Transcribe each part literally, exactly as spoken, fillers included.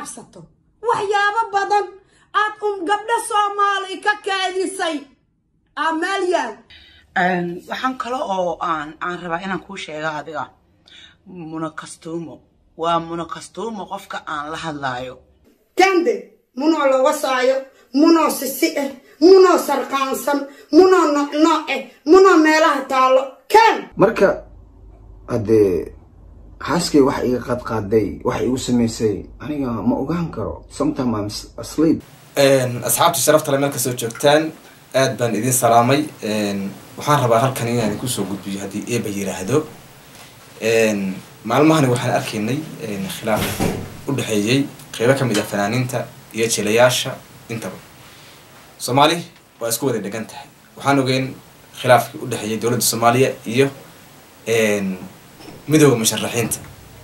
cabsato waxyaabo badan aad um gabdha Soomaali ka kaadisay Amalia een waxaan kale oo aan aan rabaa inaan ku sheego adiga muna kastumo waa muna kastumo qofka aan la hadlaayo kande muno la wasaayo muno sisi eh muno sarqaansan muno nooce muno meelaha taalo kan marka ade xaaskay wax iga qad qaaday wax igu sameysay aniga ma ogaan karo sometimes I'm asleep een asxaabta sharafta leh marka soo joogtaan aad baan idin salaamay een waxaan rabaa halkan inaan ku soo gudbiyo hadii eeba yiraahdo een maalmahan waxaan arkaynay in khilaaf u dhaxeeyay qaybo kamid ah fanaaniinta iyo jilayaasha intaba Soomaali waa isku wada dhagan tahay waxaan ogeyn khilaafkii u dhaxeeyay dawladda Soomaaliya iyo een midowga musharaxiinta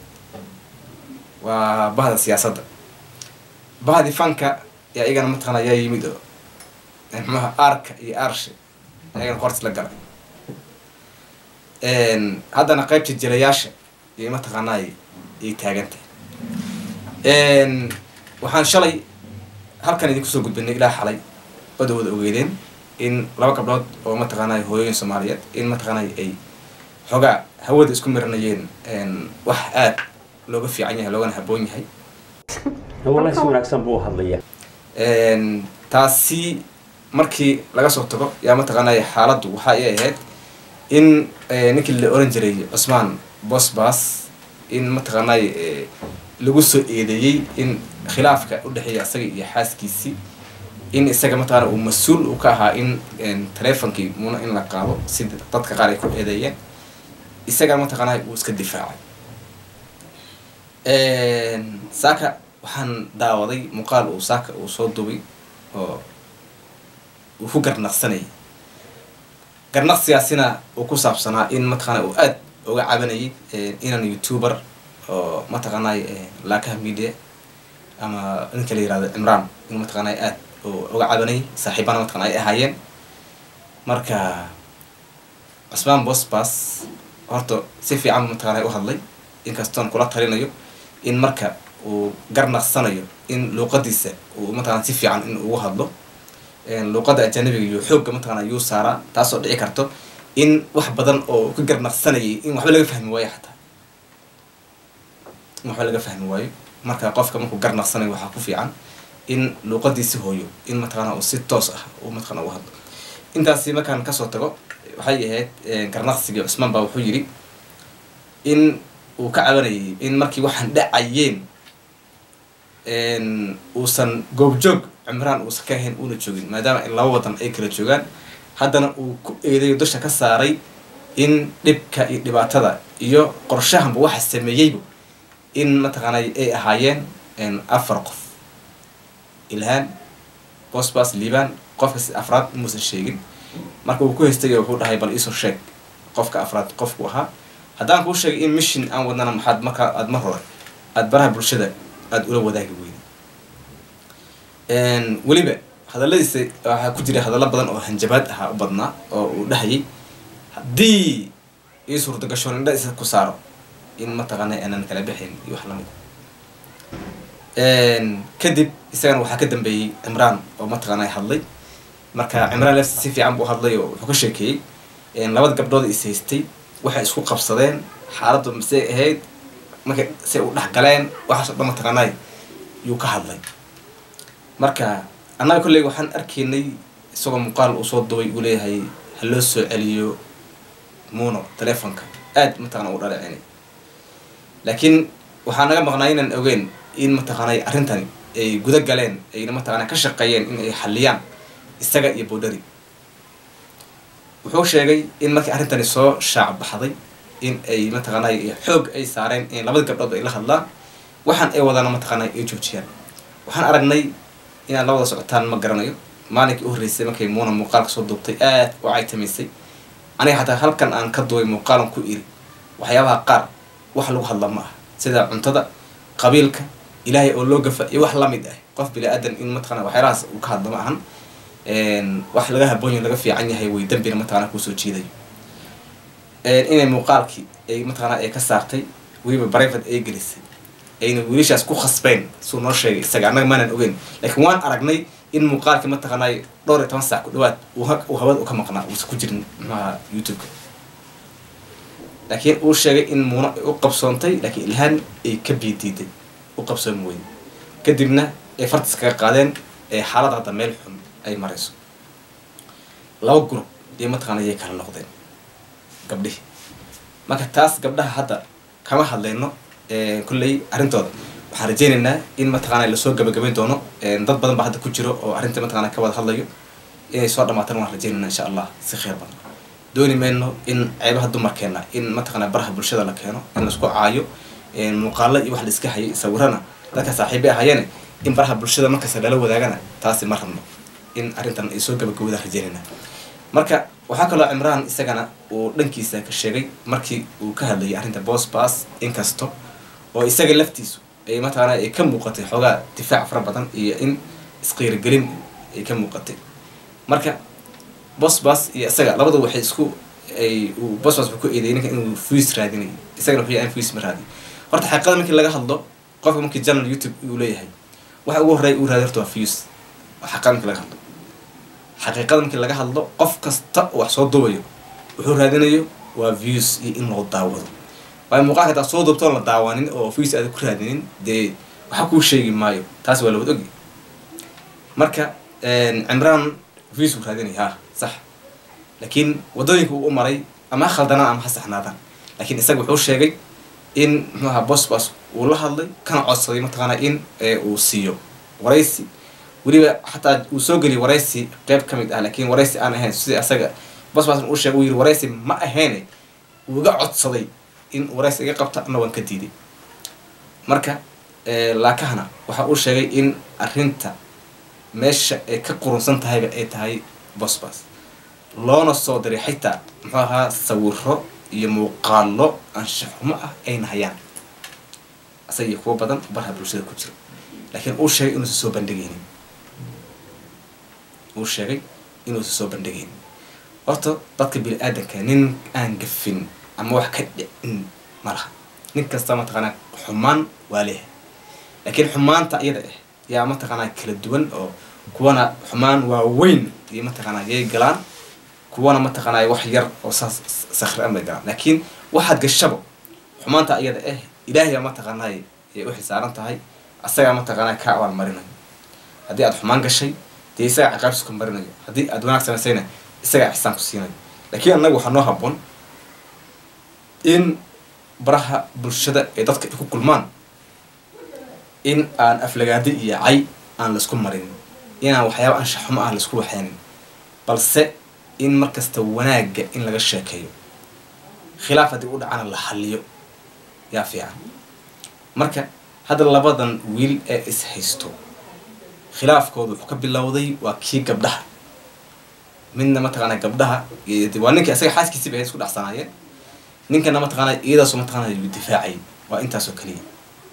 waa bahda siyaasadda bahdi fanka ya igana ma taqaanaya yimid oo maxaa arka iyo arshe ayaan qorts la galay een hadana qaybta jilayaasha iyo ma taqaanay ay taaganta een waxaan shalay halkan idinku soo gudbinay ilaa xalay badawada ogeedeen in laba gabdhood oo ma taqaanay hooyooyin Soomaaliyeed in ma taqaanay ay xogaa hawada isku miranayeen een wax aad looga fiican yahay loogana haboon yahay wallahi si wanaagsan buu hadlaya een taasi markii laga soo tago yaa ma taqaanay xaaladdu waxa ay ahayd in ninkii la oran jiray Usman Bosbas in ma taqaanay lagu soo eedeeyay in khilaafka u dhaxeeya asaga iyo xaaskiisii in isaga ma taqaanay uu mas'uul u ka ahaa in telefonkii muna in la qaado si dadka qaar ay ku eedeeyeen isaga ma taqaanay uu iska difaacay een saaka waxaan daawaday muuqaal uu saaka uu soo duubay oo uu ku garnaqsanay garnaqsiyaasina uu ku saabsanaa in ma taqaanay uu aad uga cabanayay inaan youtuber oo ma taqaanay laaka media ama in kale yiraahdo Imran in ma taqaanay aad uga cabanay saaxiibana ma taqaanay ahaayeen marka Usman Bosbas horto si fiican ma taqaanay u hadlay in kastoon kula talinayo in marka uu garnaqsanayo in luqadiisa uu ma taqaanay si fiican in uu hadlo een luqada ajnabiga iyo xoog ma taqaanay uu saara taasoo dhici karto in wax badan oo ka garnaqsanayay in waxba laga fahmi waayo xataa waxba laga fahmi waayo marka qofka markuu garnaqsanayo waxa ku fiican in luqadiisa hooyo in ma taqaanay uu si toos ah uu ma taqaanay u hadlo intaasi markaan ka soo tago waxay ahayd garnaqsiga Usman baa wuxuu yiri in uu ka cabanayay in markii waxaan dhacayeen een uusan goobjoog Imran uu ka ahayn una joogin maadaama in laba wadan ay kala joogaan haddana uu ku eedeeyo dusha ka saaray in dhibka iyo dhibaatada iyo qorshahanba waxa sameeyay in ma taqaanay ay ahaayeen in afar qof Ilhaan Bosbas Liban qofka afraad muusan sheegin marka uu ku heystay wuxuu dhahay bal isoo sheeg qofka afraad qofku ahaa haddaan ku sheegay in mission aan wadnana maxad marka aad mar hore aad baraha bulshada aad ula wadaagi weyn een waliba hadaladiisa waxa ku jira hadallo badan oo hanjabaad ah u badnaa oo uu dhahayay hadii ay suurta gasho in dhaysa ku saaro in ma taqaanay aanan kala bixin iyo wax lamid een kadib isagana waxa ka dambeeyay Imran oo ma taqaanay hadlay marka Imran laftiisa si fiican buu hadlay oo wuxuu ka sheekay in labada gabdhood is haystay waxay isku qabsadeen xaaladdu masay ahayd markay si u dhax galeen waxa soo dhama taqaanay yuu ka hadlay marka annaga kulay waxaan arkaynay isagoo muuqaal uu soo duubay uu leeyahay hal loo soo celiyo muno telefonka aad ma taqaanay u dhaleecinay laakiin waxaan naga maqnaa inaan ogeyn in ma taqaanay arintani ay guda galeen ay ma taqaanay ka shaqeeyeen in ay xaliyaan isaga iyo boodari wuxuu sheegay in markii arintani soo shaac baxday in ay ma taqaanay xoog ay saareen in labada gabdhood ay la hadlaan waxaan ay wadana ma taqaanay ay joojiyaan waxaan aragnay in aan la wada socotaan ma garanayo maalinkii u horeysay markay muuna muuqaalka soo duubtay aad u caytamaysay aniga xataa halkan aan ka duubay muuqaalan ku iri waxyaabaha qaar wax lagu hadla ma aha sida cuntada qabiilka ilaahay oo loo gafa iyo wax la mid ah qof bili aadan in ma taqaanay waxyaalahaas uu ka hadlo ma ahan een wax laga haboon yahay laga fiican yahay way dambina ma taqaanay ku soo jiiday een inay muuqaalkii ay ma taqaanay ay ka saartay waliba private ay gelisay ayna wiilashaas ku khasbeen suu noo sheegay isaga annaga maanan ogeyn laakiin waan aragnay in muuqaalka mataqaanaa dhowr iyo toban saac ku dhawaad uu hawada u ka maqnaa uusan ku jirin maxaa youtube-ka laakiin uu sheegay in muuna u qabsoontay laakiin ilhaan ay ka biidiiday u qabsoomi weyday kadibna ay fartis kaga qaadeen ee xaalada hadda meel xun ay marayso laba group iyo mataqaanaa ayay kala noqdeen gabdhihi marka taas gabdhaha hadda kama hadlayno kulley arrintooda waxaan rajaynaynaa in mataqaanaa lasoo gabagabayn doono dad badan baa hadda ku jiro oo arrinta mataqaanaa ka wada hadlayo inay soo dhamaataan waan rajaynaynaa insha allah si khayr badan dooni mayno in ceebaha dumarkeena in mataqaanaa baraha bulshada la keeno in laisku caayo muuqaalo iyo wax la iska hayay sawirana dadka saaxiibe ahayeene in baraha bulshada markasta lala wadaagana taasi ma rabno in arrintan ay soo gabagabada rajaynaynaa marka waxaa kaloo cimraan isagana uu dhankiisa ka sheegay markii uu ka hadlayay arrinta bosbas inkasto oo isaga laftiisu ay mataqaanaa ay ka muuqatay xoogaa difaac fara badan iyo in isqiirigelin ay ka muuqatay marka bosbas iyo isaga labada waxay isku ay uu bosbas wuxuu ku eedeeyay ninka inuu fuis raadinay isagana wuxuu yahay in fuis ma raadi horta xaqiiqada markii laga hadlo qofka markii channel youtube uu leeyahay waxa ugu horreeya uu raadi horta waa fuis waa xaqiiqada markii laga hadlo xaqiiqada markii laga hadlo qof kasta oo wax soo duubayo wuxuu raadinayo waa views iyo in loo daawado waayo muuqaalka hadaa soo duubtoon la daawanin oo views aada ku raadinin dee waxa kuu sheegi maayo taas waa la wada ogi marka cimraan views uu raadinaya ha sax laakiin waddooyinka uu u maray ama ha khaldanaan ama ha saxnaadaan laakiin isaga wuxuu sheegay in muxuu ahaa bosbas uu la hadlay kana codsaday mataqaanaa in uu siiyo waraysi weliba xataa uu soo geliyay waraysi qeyb ka mid ah laakiin waraysi aan ahayn sidii asaga bosbasna uu sheegay uu yidhi waraysi ma ahayne uu iga codsaday in waraysi iga qabta ana waan ka diiday marka laakahana waxa uu sheegay in arrinta meesha ay ka qurunsan tahayba ay tahay bosbas loona soo diray xitaa muxuu ahaa sawiro iyo muuqaalo anshaxumo ah ayna hayaan asaga iyo kuwo badan baraha bulshada ku jiro laakiin uu sheegay inuusan soo bandhigaynin uu sheegay inuusan soo bandhigaynin horta dadka bini aadanka nin aan gafin ama wax ka dhicin ma laha nin kasta mataqaanaa xumaan waa leeyahay laakiin xumaanta iyada ah yaa mataqaanaa kala duwan oo kuwana xumaan waa weyn iyo mataqaanaa yay galaan kuwana mataqaanaa wax yar oo saas sakhri ama galaan laakiin waxaad gashabo xumaanta iyada ah ilaahay mataqaanaa yay u xisaaran tahay asagaa mataqaanaa ka abaal marinayo haddii aad xumaan gashay dee isagaa ciqaabtiisa ku marinayo haddii aad wanaag samaysayna isagaa ixsaan ku siinayo laakiin annaga waxaa noo habboon in baraha bulshada ay dadka ku kulmaan in aan aflagaadi iyo cay aan laisku marin inaan waxyaaba anshaxumo ah laisku waxaynin balse in markasta wanaagga in laga sheekeeyo khilaaf haddii u dhacana la xalliyo yaa fiican marka hadda labadan wiil ee is haysto khilaafkooda wuxuu ka bilowday waa kii gabdhaha midna mataqaanaa gabdhaha waa ninkii asaga xaaskiisiba ay isku dhacsanaayeen ninkana mataqaanaa iyadaasu mataqaanaa yuu difaacay waa intaasoo keliya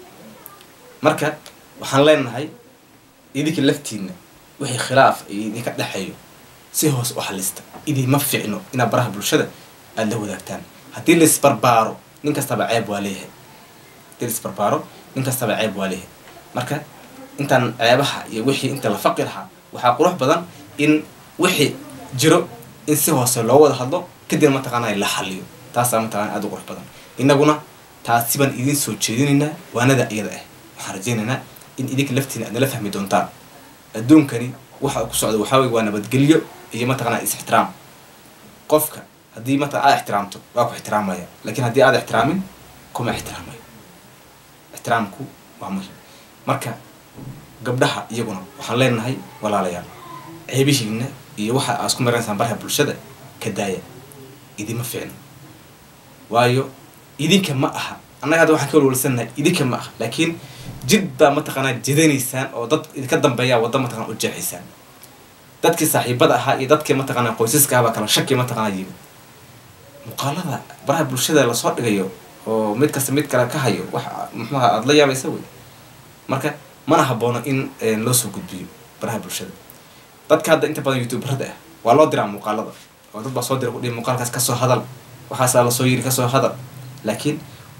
marka waxaan leenahay idinka laftiina wixii khilaaf idinka dhexeeyo si hoos u xalista idinma ficno inaad baraha bulshada aada la wadaagtaan haddii la isbarbaaro nin kastaba ceeb waa leeyahay haddii la isbarbaaro nin kastaba ceeb waa leeyahay marka intaan ceebaha iyo wixii inta la faqi lahaa waxaa qurux badan in wixii jiro in si hoose loo wada hadlo kadibna mataqaanaa la xaliyo taasaa mataqaanaa aada u qurux badan innaguna taasi baan idin soo jeedinaynaa waanada iyada ah waxaan rajaynaynaa in idinka laftiina aad nala fahmi doontaan adduunkani waxa ku socda waxaa weye waa nabadgelyo iyo mataqaanaa is-ixtiraam qofka haddii mataqan aad ixtiraamto waa ku ixtiraamaya laakiin haddii aad ixtiraamin kuma ixtiraamayo ixtiraamku waa muhim marka gabdhaha iyaguna waxaan leenahay walaalayaal ceebihiina iyo waxa aad isku maraysaan baraha bulshada ka daaya idinma ficno waayo idinka ma aha annaga hadda waxaan ka walwalsanahay idinka ma aha laakiin jid baa mataqaanaa jidanaysaan oo dad idinka dambeeyaa wadda mataqana u jeexaysaan dadkii saaxiibada ahaa iyo dadkii mataqaanaa qoysaska ah baa kala shaki mataqaanaa yimid muuqaalada baraha bulshada lasoo dhigayo oo mid kasta mid kale ka hayo wax muxuuha aada la yaabaysa wey marka mana haboono in loo soo gudbiyo baraha bulshada dadka hadda inta badan youtuberada ah waa loo diraa muuqaalada oo dad baa soo dira kudhihi muuqaalkaas kasoo hadal waxaasaa lasoo yiri kasoo hadal laakiin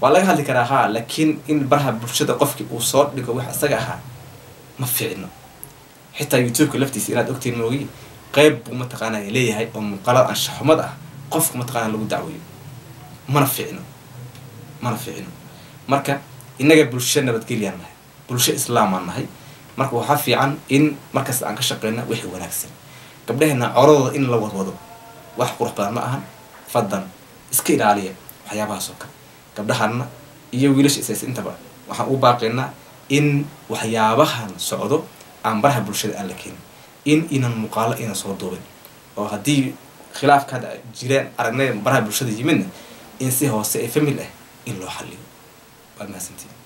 waa laga hadli karaa haa laakiin in baraha bulshada qofkii uu soo dhigo wax isaga ahaa ma fiicno xitaa youtube-ka laftiisa inaad ogtiin moogi qayb buu mataqaanaa leeyahay oo muuqaalada anshaxumad ah qofku mataqaanaa lagu dacweeyo mana fiicno mana fiicno marka inaga bulsho nabadgelyan nahay bulsho islaam aan nahay marka waxaa fiican in markasta aan ka shaqeyna wixii wanaagsan gabdhaheena corodooda in la wadwado wax qurux badan ma ahan fadan iska ilaaliya waxyaabahaas oo kale gabdhahanna iyo wiilasha isaas intaba waxaan u baaqaynaa in waxyaabahan socdo aan baraha bulshada aan la keenin in inan muuqaalo inan soo duubin oo haddii khilaafka hadda jireen aragnay baraha bulshada yimidna in si hoose ee famil ah in loo xalliyo waad mahadsantiin